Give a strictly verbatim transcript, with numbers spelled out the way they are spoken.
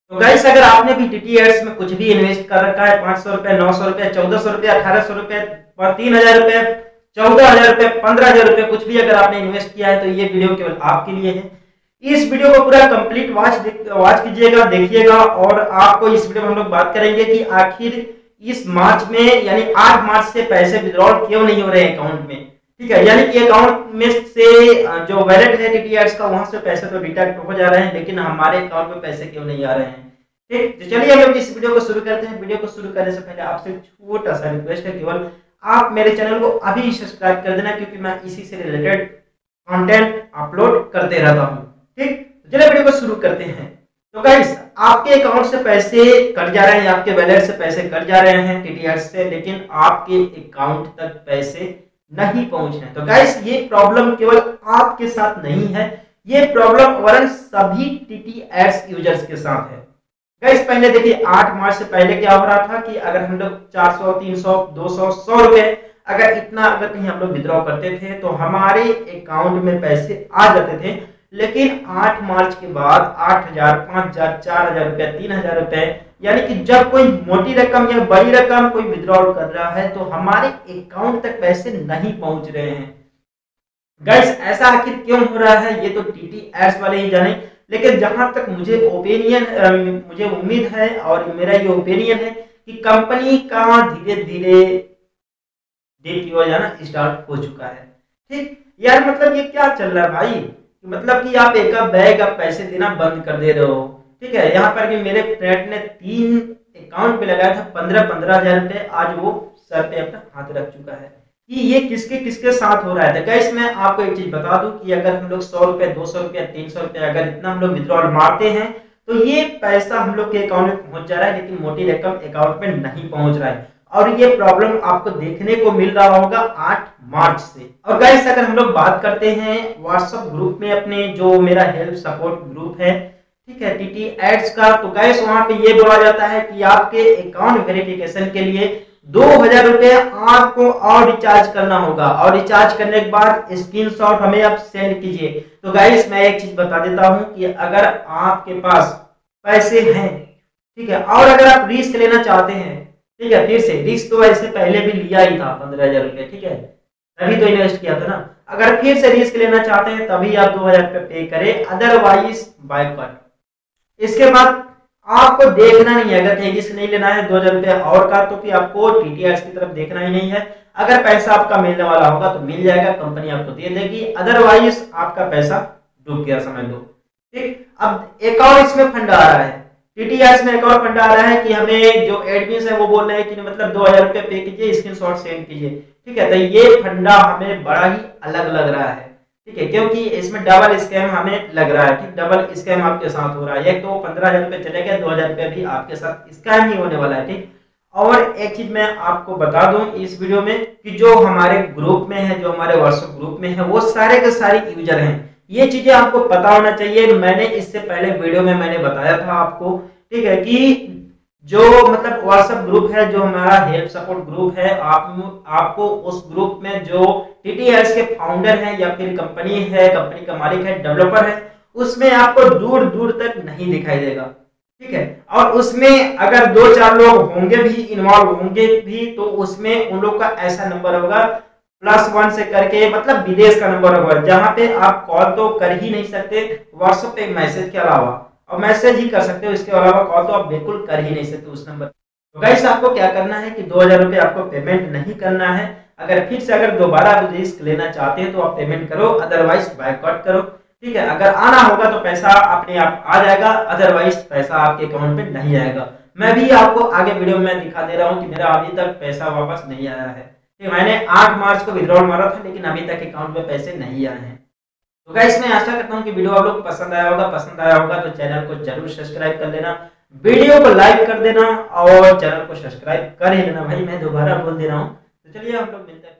तो गाइस अगर आपने भी टीटी एड्स में कुछ भी इन्वेस्ट कर रखा है, पाँच सौ रुपए, नौ सौ रुपए, चौदह सौ रुपए, अठारह सौ रुपए और तीन हजार रुपए, चौदह हजार रुपए, पंद्रह हजार रुपए, कुछ भी अगर आपने इन्वेस्ट किया है तो ये वीडियो केवल आपके लिए है। इस वीडियो को पूरा कंप्लीट वॉच वॉच कीजिएगा, देखिएगा, और आपको इस वीडियो में हम लोग बात करेंगे कि आखिर इस मार्च में यानी आठ मार्च से पैसे विड्रॉल क्यों नहीं हो रहे अकाउंट में। ठीक है, यानी कि अकाउंट में से जो वैलेट है टीटी एड्स का, वहां से पैसे तो डिडक्ट हो जा रहे हैं, लेकिन हमारे अकाउंट में पैसे क्यों नहीं आ रहे हैं। ठीक, तो चलिए हम लोग इस वीडियो को शुरू करते हैं। वीडियो को शुरू करने से पहले आपसे छोटा सा रिक्वेस्ट है, केवल आप मेरे चैनल को अभी सब्सक्राइब कर देना, क्योंकि मैं इसी से रिलेटेड कंटेंट अपलोड करते रहता हूं। ठीक, तो चलिए वीडियो को शुरू करते हैं। तो गाइस आपके अकाउंट से पैसे कट जा रहे हैं, आपके वैलेट से पैसे कट जा रहे हैं टीटी एड्स से, लेकिन आपके अकाउंट तक पैसे नहीं पहुंच रहे हैं। तो गाइस ये प्रॉब्लम केवल आपके साथ नहीं है, ये प्रॉब्लम वरन सभी टीटी एड्स यूजर्स के साथ है। गाइस पहले देखिए आठ मार्च से पहले क्या हो रहा था कि अगर हम लोग चार सौ, तीन सौ, दो सौ, सौ रुपए अगर इतना अगर कहीं हम लोग विड्रॉ करते थे तो हमारे अकाउंट में पैसे आ जाते थे। लेकिन आठ मार्च के बाद आठ हजार, पाँच हजार, चार हजार रुपए, तीन हजार रुपए, यानी कि जब कोई मोटी रकम या बड़ी रकम कोई विड्रॉल कर रहा है तो हमारे अकाउंट तक पैसे नहीं पहुंच रहे हैं। गाइस ऐसा आखिर क्यों हो रहा है ये तो टीटी एड्स वाले ही जाने, लेकिन जहां तक मुझे ओपिनियन मुझे उम्मीद है और मेरा ये ओपिनियन है कि कंपनी का धीरे धीरे डिप्लॉय जाना स्टार्ट हो चुका है। ठीक यार, मतलब ये क्या चल रहा है भाई, मतलब कि आप एक बैग आप पैसे देना बंद कर दे रहे हो। ठीक है, यहाँ पर कि मेरे फ्रेंड ने तीन अकाउंट पे लगाया था पंद्रह पंद्रह हजार रुपए, आज वो सर पे अपना हाथ रख चुका है कि ये किसके किसके साथ हो रहा है। तो गाइस मैं आपको एक चीज बता दूं कि अगर हम लोग सौ रुपए, दो सौ रुपए, तीन सौ रुपए अगर इतना हम लोग विड्रॉल मारते हैं तो ये पैसा हम लोग के अकाउंट में पहुंच जा रहा है, लेकिन मोटी रकम अकाउंट में नहीं पहुंच रहा है। और ये प्रॉब्लम आपको देखने को मिल रहा होगा आठ मार्च से। और गाइस अगर हम लोग बात करते हैं व्हाट्सएप ग्रुप में अपने, जो मेरा हेल्प सपोर्ट ग्रुप है, ठीक है, टीटी एड्स का, तो गाइस वहां पे ये बोला जाता है कि आपके अकाउंट वेरिफिकेशन के लिए दो हजार रुपए आपको और रिचार्ज करना होगा, और रिचार्ज करने के बाद स्क्रीनशॉट हमें आप सेंड कीजिए। तो गाइस मैं एक चीज बता देता हूं कि अगर आपके पास पैसे हैं, ठीक है, और अगर आप रिस्क लेना चाहते हैं, ठीक है, फिर से रिस्क तो ऐसे पहले भी लिया ही था पंद्रह हजार रुपए, ठीक है, तभी तो इन्वेस्ट किया था ना। अगर फिर से रिस्क लेना चाहते हैं तभी आप दो हजार रुपए पे करें, अदरवाइज बायकॉट। इसके बाद आपको देखना नहीं है, अगर कहीं रिस्क नहीं लेना है दो हजार रुपए और का, तो फिर आपको टीटी एड्स की तरफ देखना ही नहीं है। अगर पैसा आपका मिलने वाला होगा तो मिल जाएगा, कंपनी आपको दे देगी, अदरवाइज आपका पैसा डूब गया समझ लो। ठीक, अब एक और इसमें फंड आ रहा है, टीटी एड्स में एक और फंड आ रहा है कि हमें जो एडमिन है वो बोल रहे हैं कि मतलब दो हजार रुपए पे कीजिए, स्क्रीनशॉट सेंड कीजिए। ठीक है, तो ये फंडा हमें बड़ा ही अलग लग रहा है। ठीक है, क्योंकि इसमें डबल स्कैम हमें लग रहा है। ठीक, डबल स्कैम आपके साथ हो रहा है, एक तो पंद्रह हजार रुपए चले गए, दो हजार रुपए भी आपके साथ स्कैम ही होने वाला है। ठीक, और एक चीज मैं आपको बता दूं इस वीडियो में कि जो हमारे ग्रुप में है, जो हमारे व्हाट्सएप ग्रुप में है, वो सारे के सारे यूजर हैं। ये चीजें आपको पता होना चाहिए। मैंने इससे पहले वीडियो में मैंने बताया था आपको, ठीक है, कि जो मतलब व्हाट्सएप ग्रुप है, जो हमारा हेल्प सपोर्ट ग्रुप है, आप आपको उस ग्रुप में जो टीटी एड्स के फाउंडर हैं या फिर कंपनी है, कंपनी का मालिक है, डेवलपर है, उसमें आपको दूर दूर तक नहीं दिखाई देगा। ठीक है, और उसमें अगर दो चार लोग होंगे भी, इन्वॉल्व होंगे भी, तो उसमें उन लोग का ऐसा नंबर होगा प्लस वन से करके, मतलब विदेश का नंबर होगा, जहां पे आप कॉल तो कर ही नहीं सकते व्हाट्सएप पे मैसेज के अलावा, और मैसेज ही कर सकते हो, इसके अलावा कॉल तो आप बिल्कुल कर ही नहीं सकते उस नंबर। तो गाइस आपको क्या करना है कि दो हजार रुपए आपको पेमेंट नहीं करना है। अगर फिर से अगर दोबारा रिस्क लेना चाहते हैं तो आप पेमेंट करो, अदरवाइज बायकॉट करो। ठीक है, अगर आना होगा तो पैसा अपने आप आ जाएगा, अदरवाइज पैसा आपके अकाउंट में नहीं आएगा। मैं भी आपको आगे वीडियो में दिखा दे रहा हूँ कि मेरा अभी तक पैसा वापस नहीं आया है। ठीक, मैंने आठ मार्च को विड्रॉल मारा था, लेकिन अभी तक अकाउंट में पैसे नहीं आए हैं। तो गाइस मैं आशा करता हूं कि वीडियो आप लोग पसंद आया होगा। पसंद आया होगा तो चैनल को जरूर सब्सक्राइब कर लेना, वीडियो को लाइक कर देना और चैनल को सब्सक्राइब कर ही लेना। भाई मैं दोबारा बोल दे रहा हूं। तो चलिए हम लोग मिलते हैं।